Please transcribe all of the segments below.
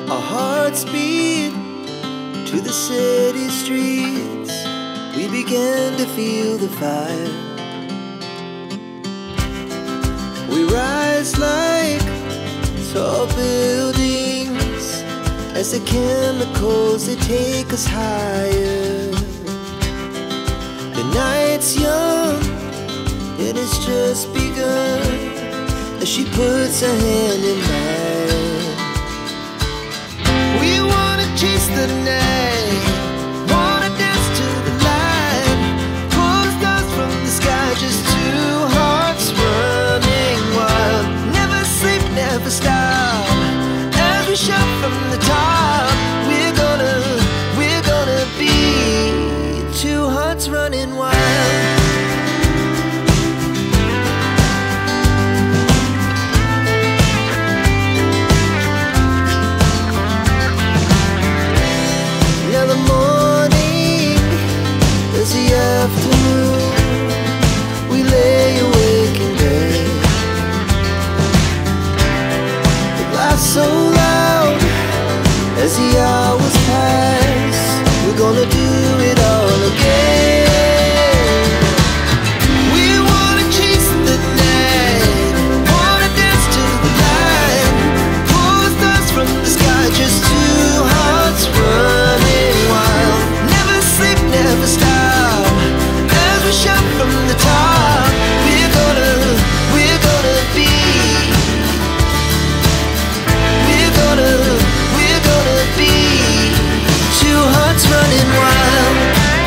Our hearts beat to the city streets. We began to feel the fire. We rise like tall buildings as the chemicals, they take us higher. The night's young, it has just begun, as she puts her hand in mine. We wanna chase the night, wanna dance to the light, pull the stars from the sky, just two hearts running wild. Never sleep, never stop, as we shout from the top. We're gonna be two hearts running wild. Afternoon, we lay awake in bed. The laugh so loud as the hours pass. We're gonna do it all again. We wanna chase the night, wanna dance to the light, pull the stars from the sky, just two hearts running wild. Never sleep, never stop, shout from the top. We're gonna be, we're gonna be two hearts running wild.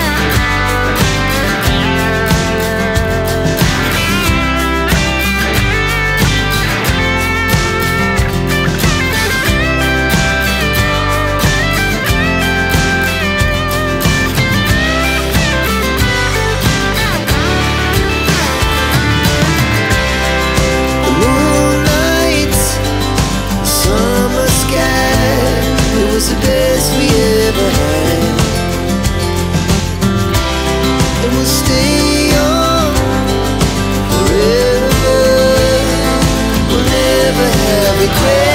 The best we ever had, and we'll stay on forever. We'll never have regret.